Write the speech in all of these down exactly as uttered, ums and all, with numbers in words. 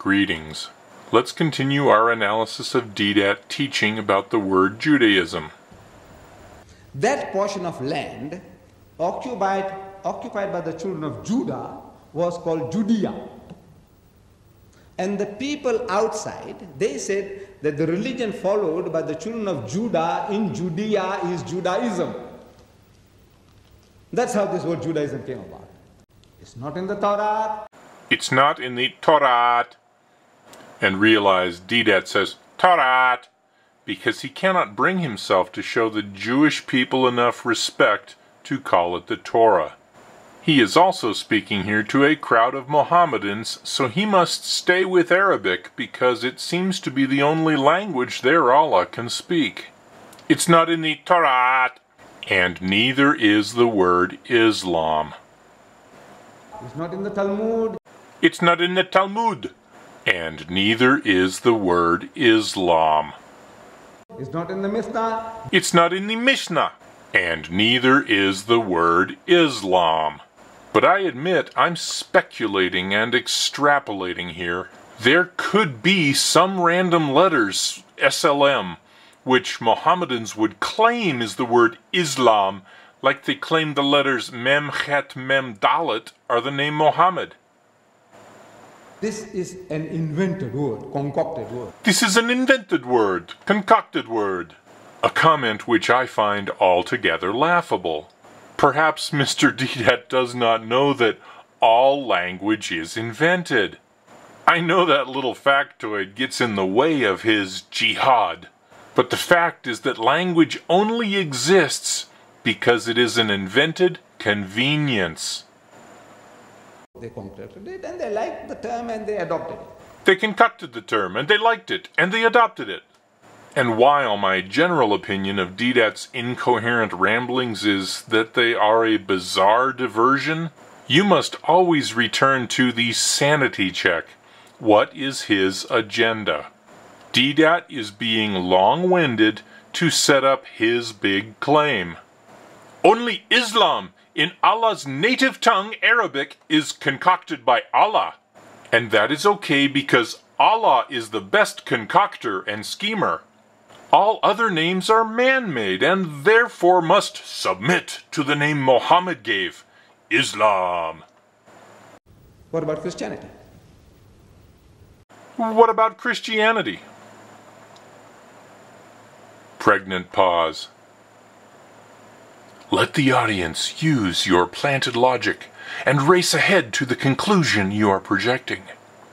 Greetings. Let's continue our analysis of Deedat teaching about the word Judaism. That portion of land occupied, occupied by the children of Judah was called Judea. And the people outside, they said that the religion followed by the children of Judah in Judea is Judaism. That's how this word Judaism came about. It's not in the Torah. It's not in the Torah. And realize Deedat says Torah because he cannot bring himself to show the Jewish people enough respect to call it the Torah. He is also speaking here to a crowd of Mohammedans, so he must stay with Arabic because it seems to be the only language their Allah can speak. It's not in the Torah, and neither is the word Islam. It's not in the Talmud. It's not in the Talmud, and neither is the word Islam. It's not in the Mishnah. It's not in the Mishnah, and neither is the word Islam. But I admit I'm speculating and extrapolating here. There could be some random letters, S L M, which Mohammedans would claim is the word Islam, like they claim the letters Mem, Chet, Mem, Dalet are the name Mohammed. This is an invented word, concocted word. This is an invented word, concocted word. A comment which I find altogether laughable. Perhaps Mister Deedat does not know that all language is invented. I know that little factoid gets in the way of his jihad, but the fact is that language only exists because it is an invented convenience. They concocted it and they liked the term and they adopted it. They concocted the term and they liked it and they adopted it. And while my general opinion of Deedat's incoherent ramblings is that they are a bizarre diversion, you must always return to the sanity check. What is his agenda? Deedat is being long-winded to set up his big claim. Only Islam in Allah's native tongue, Arabic, is concocted by Allah. And that is okay because Allah is the best concoctor and schemer. All other names are man-made and therefore must submit to the name Muhammad gave, Islam. What about Christianity? What about Christianity? Pregnant pause. Let the audience use your planted logic and race ahead to the conclusion you are projecting.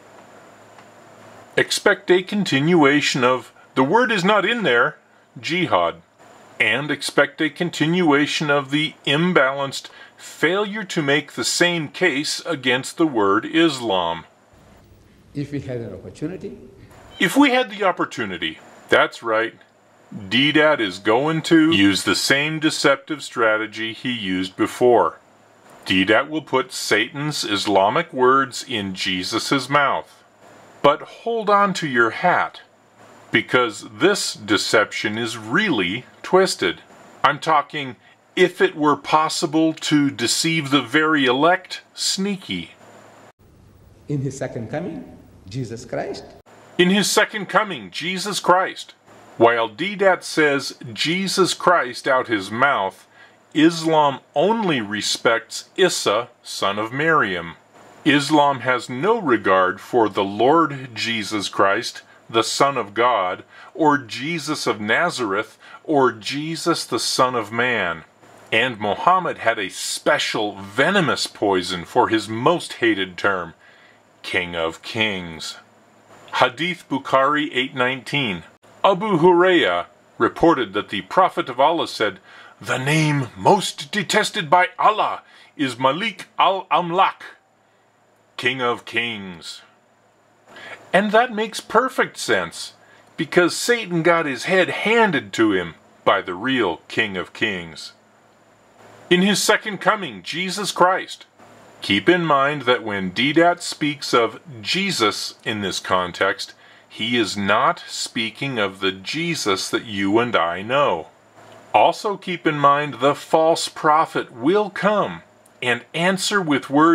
Expect a continuation of the word is not in there, jihad, and expect a continuation of the imbalanced failure to make the same case against the word Islam. If we had an opportunity. If we had the opportunity, that's right. Deedat is going to use the same deceptive strategy he used before. Deedat will put Satan's Islamic words in Jesus' mouth. But hold on to your hat, because this deception is really twisted. I'm talking, if it were possible to deceive the very elect, sneaky. In his second coming, Jesus Christ. In his second coming, Jesus Christ. While Deedat says Jesus Christ out his mouth, Islam only respects Isa, son of Maryam. Islam has no regard for the Lord Jesus Christ, the Son of God, or Jesus of Nazareth, or Jesus the Son of Man. And Muhammad had a special venomous poison for his most hated term, King of Kings. Hadith Bukhari eight nineteen. Abu Hurairah reported that the Prophet of Allah said, "The name most detested by Allah is Malik al-Amlak, King of Kings." And that makes perfect sense, because Satan got his head handed to him by the real King of Kings. In his second coming, Jesus Christ. Keep in mind that when Deedat speaks of Jesus in this context, he is not speaking of the Jesus that you and I know. Also keep in mind the false prophet will come and answer with words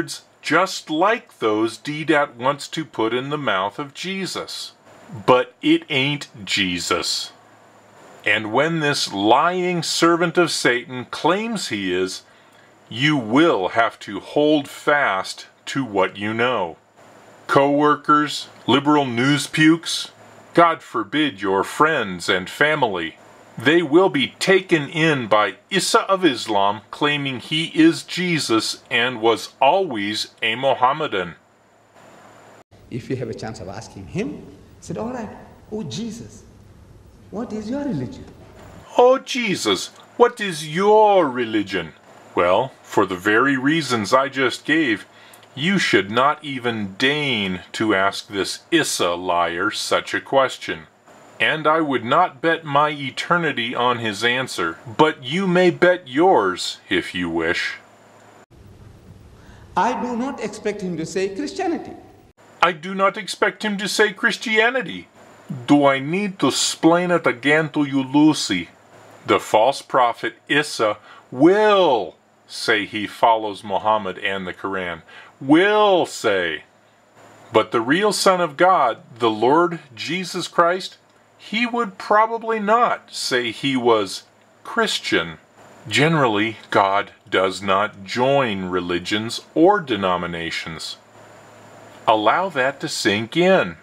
just like those Deedat wants to put in the mouth of Jesus. But it ain't Jesus. And when this lying servant of Satan claims he is, you will have to hold fast to what you know. Co-workers, liberal news pukes, God forbid your friends and family, they will be taken in by Isa of Islam claiming he is Jesus and was always a Mohammedan. If you have a chance of asking him, said, all right, oh Jesus, what is your religion? Oh Jesus, what is your religion? Well, for the very reasons I just gave, you should not even deign to ask this Isa liar such a question. And I would not bet my eternity on his answer, but you may bet yours, if you wish. I do not expect him to say Christianity. I do not expect him to say Christianity. Do I need to explain it again to you, Lucy? The false prophet Isa will say he follows Muhammad and the Quran. Will say. But the real Son of God, the Lord Jesus Christ, he would probably not say he was Christian. Generally, God does not join religions or denominations. Allow that to sink in.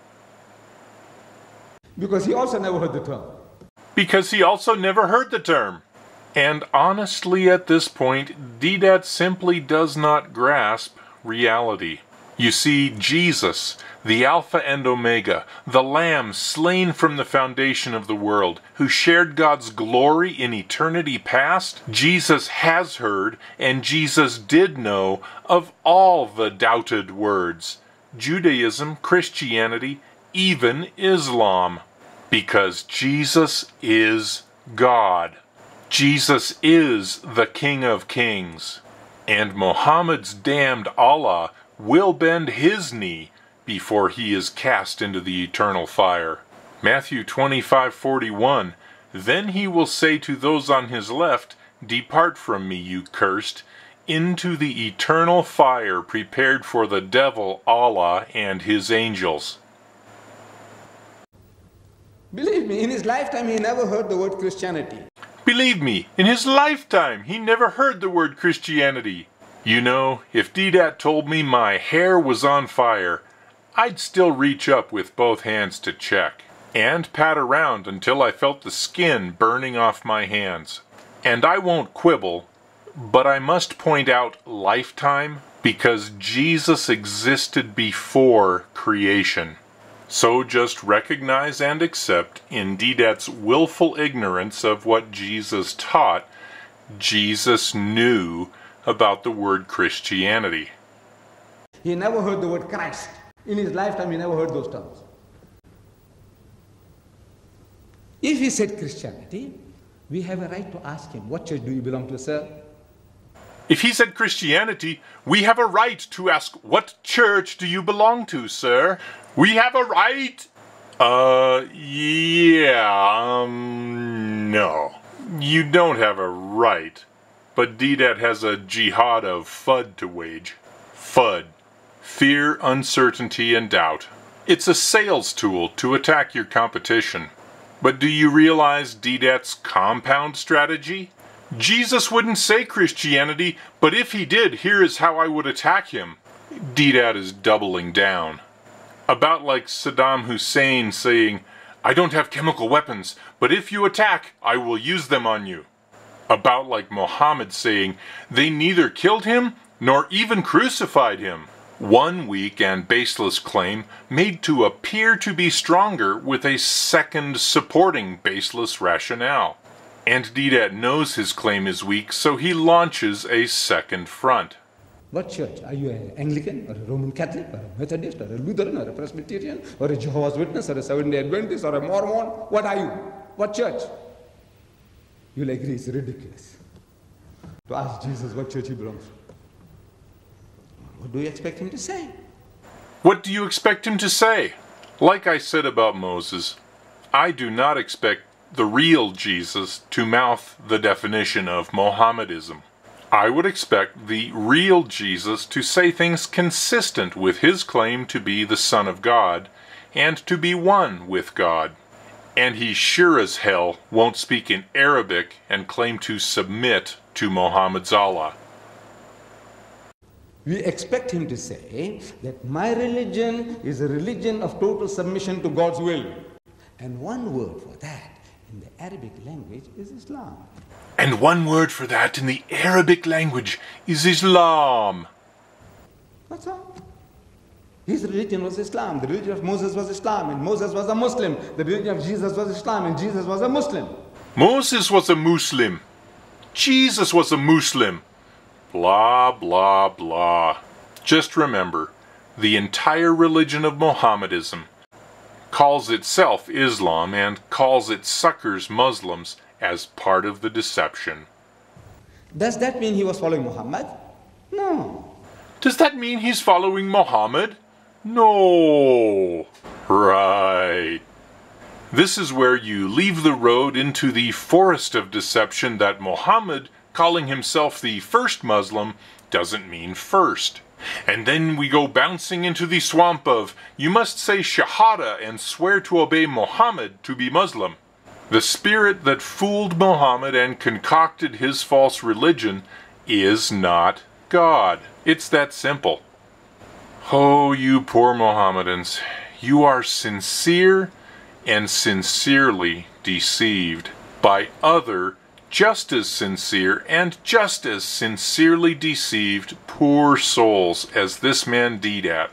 Because he also never heard the term. Because he also never heard the term. And honestly, at this point, Deedat simply does not grasp reality. You see, Jesus, the Alpha and Omega, the Lamb slain from the foundation of the world, who shared God's glory in eternity past, Jesus has heard, and Jesus did know, of all the doubted words, Judaism, Christianity, even Islam. Because Jesus is God. Jesus is the King of Kings. And Muhammad's damned Allah will bend his knee before he is cast into the eternal fire. Matthew twenty-five forty-one, then he will say to those on his left, depart from me, you cursed, into the eternal fire prepared for the devil, Allah, and his angels. Believe me, in his lifetime he never heard the word Christianity. Believe me, in his lifetime he never heard the word Christianity. You know, if Deedat told me my hair was on fire, I'd still reach up with both hands to check, and pat around until I felt the skin burning off my hands. And I won't quibble, but I must point out lifetime, because Jesus existed before creation. So just recognize and accept, in Deedat's willful ignorance of what Jesus taught, Jesus knew about the word Christianity. He never heard the word Christ. In his lifetime he never heard those terms. If he said Christianity, we have a right to ask him, what church do you belong to, sir? If he said Christianity, we have a right to ask, what church do you belong to, sir? We have a right? Uh, yeah, um, no. You don't have a right. But Deedat has a jihad of FUD to wage. FUD. Fear, uncertainty, and doubt. It's a sales tool to attack your competition. But do you realize Deedat's compound strategy? Jesus wouldn't say Christianity, but if he did, here is how I would attack him. Deedat is doubling down. About like Saddam Hussein saying, I don't have chemical weapons, but if you attack, I will use them on you. About like Muhammad saying, they neither killed him, nor even crucified him. One weak and baseless claim made to appear to be stronger with a second supporting baseless rationale. And Deedat knows his claim is weak, so he launches a second front. What church? Are you an Anglican, or a Roman Catholic, or a Methodist, or a Lutheran, or a Presbyterian, or a Jehovah's Witness, or a Seventh-day Adventist, or a Mormon? What are you? What church? You'll agree it's ridiculous to ask Jesus what church he belongs to. What do you expect him to say? What do you expect him to say? Like I said about Moses, I do not expect the real Jesus to mouth the definition of Mohammedism. I would expect the real Jesus to say things consistent with his claim to be the Son of God and to be one with God. And he sure as hell won't speak in Arabic and claim to submit to Muhammad's Allah. We expect him to say that my religion is a religion of total submission to God's will. And one word for that in the Arabic language is Islam. And one word for that in the Arabic language is Islam. That's all. His religion was Islam. The religion of Moses was Islam, and Moses was a Muslim. The religion of Jesus was Islam, and Jesus was a Muslim. Moses was a Muslim. Jesus was a Muslim. Blah, blah, blah. Just remember, the entire religion of Mohammedanism calls itself Islam and calls its suckers Muslims as part of the deception. Does that mean he was following Muhammad? No. Does that mean he's following Muhammad? No. Right. This is where you leave the road into the forest of deception that Muhammad, calling himself the first Muslim, doesn't mean first. And then we go bouncing into the swamp of, you must say Shahada and swear to obey Muhammad to be Muslim. The spirit that fooled Muhammad and concocted his false religion is not God. It's that simple. Oh, you poor Mohammedans, you are sincere and sincerely deceived by other just as sincere and just as sincerely deceived poor souls as this man Deedat.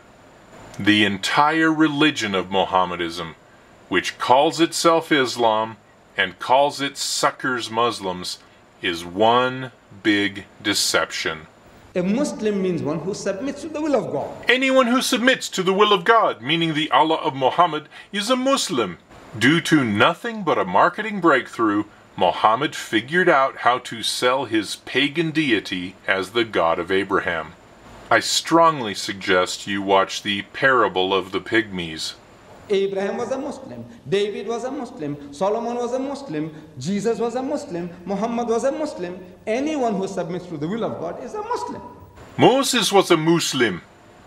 The entire religion of Mohammedanism, which calls itself Islam and calls its suckers Muslims, is one big deception. A Muslim means one who submits to the will of God. Anyone who submits to the will of God, meaning the Allah of Muhammad, is a Muslim. Due to nothing but a marketing breakthrough, Muhammad figured out how to sell his pagan deity as the God of Abraham. I strongly suggest you watch the parable of the pygmies. Abraham was a Muslim, David was a Muslim, Solomon was a Muslim, Jesus was a Muslim, Muhammad was a Muslim. Anyone who submits to the will of God is a Muslim. Moses was a Muslim.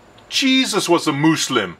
Jesus was a Muslim.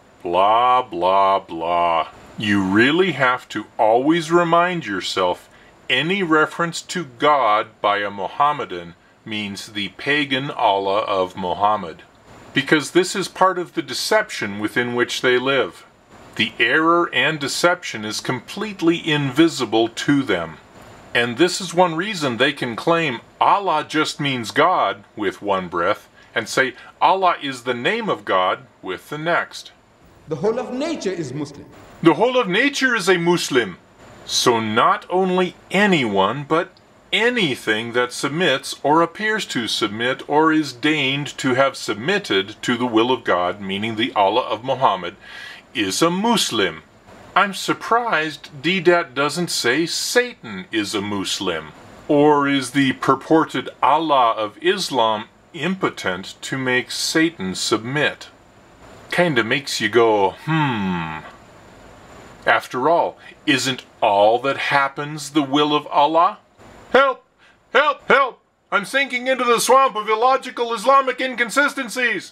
Blah, blah, blah. You really have to always remind yourself any reference to God by a Mohammedan means the pagan Allah of Muhammad, because this is part of the deception within which they live. The error and deception is completely invisible to them. And this is one reason they can claim Allah just means God with one breath and say Allah is the name of God with the next. The whole of nature is Muslim. The whole of nature is a Muslim. So not only anyone, but anything that submits or appears to submit or is deigned to have submitted to the will of God, meaning the Allah of Muhammad, is a Muslim. I'm surprised Deedat doesn't say Satan is a Muslim. Or is the purported Allah of Islam impotent to make Satan submit? Kinda makes you go, hmm. After all, isn't all that happens the will of Allah? Help! Help! Help! I'm sinking into the swamp of illogical Islamic inconsistencies!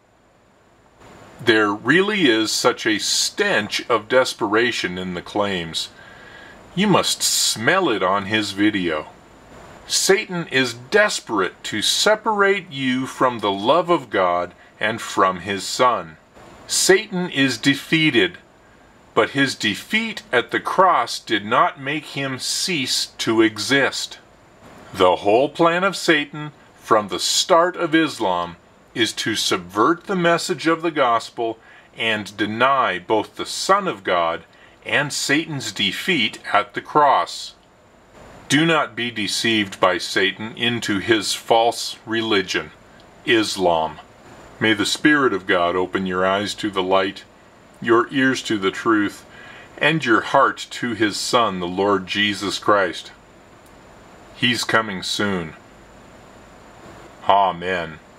There really is such a stench of desperation in the claims. You must smell it on his video. Satan is desperate to separate you from the love of God and from his Son. Satan is defeated, but his defeat at the cross did not make him cease to exist. The whole plan of Satan from the start of Islam is to subvert the message of the gospel and deny both the Son of God and Satan's defeat at the cross. Do not be deceived by Satan into his false religion, Islam. May the Spirit of God open your eyes to the light, your ears to the truth, and your heart to his Son, the Lord Jesus Christ. He's coming soon. Amen.